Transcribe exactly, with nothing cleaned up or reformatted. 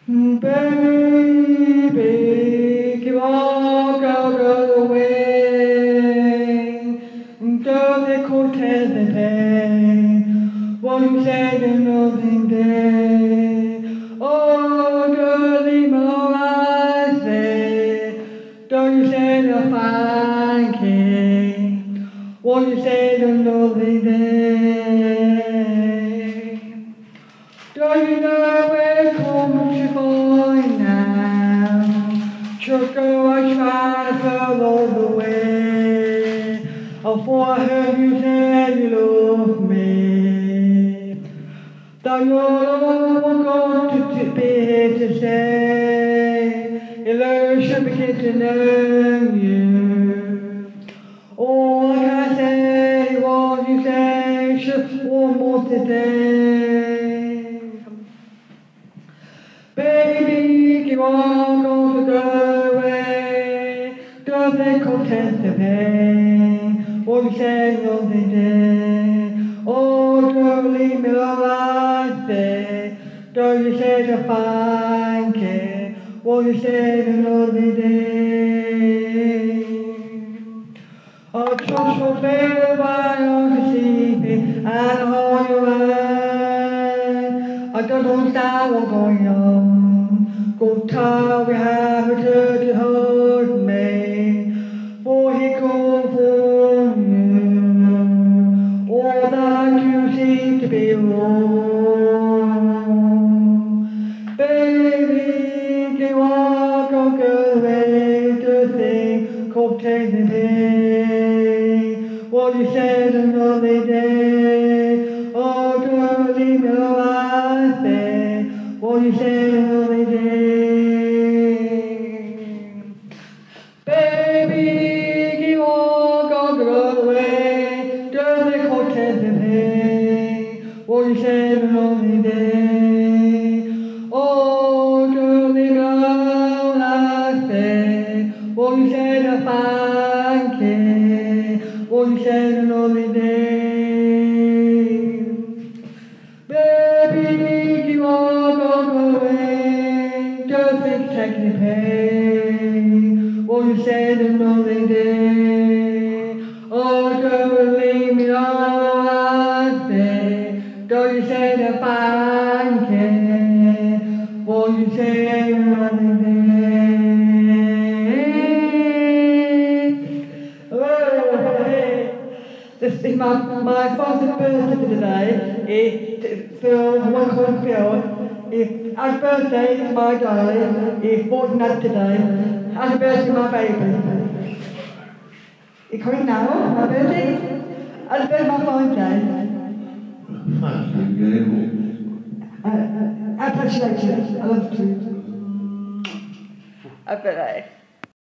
Baby, you walk out of the way. Girl, they could tell the pain. What you said in nothing day. Oh, girlie, my eyes say. Don't you say the fine king. What you said in nothing day. Don't you know where it comes to find now? Just go I try to follow the way. Before I heard you say you love me. That you're all going to, to be here to say. You learn should begin to know you. All I can say, what you say, should one more today. Baby, you are going to go away. Don't they content the pain? What you say another day? Oh, don't leave me alone, say. Don't you say to find care? What you say another day? Oh, trust your baby while you're sleeping and hold your hand. I don't understand what's going on. Good time we have a to hold me, for he called for you. All that you seem to be wrong. Baby, you are going to go away to think, could take the pain. What you said another day. Oh, don't leave me alone, say. What you said another day. Baby, you are going to go away. Don't they content the pain. What you said another day. Oh, don't leave me alone, I say. What you said I thank you. What you said another day. Baby, you are going away. Don't think taking the pain. What you said another day. Oh, don't leave me alone, say. Don't you say the fine care. What you said another day. This is my, my father's birthday today. It's Phil, one called Phil. If, happy birthday to my darling. He's forty-nine today. Happy birthday to my baby. You coming now, my birthday? Happy birthday to my fiance. Thank you very much. Uh, I appreciate you. I love you. Happy birthday.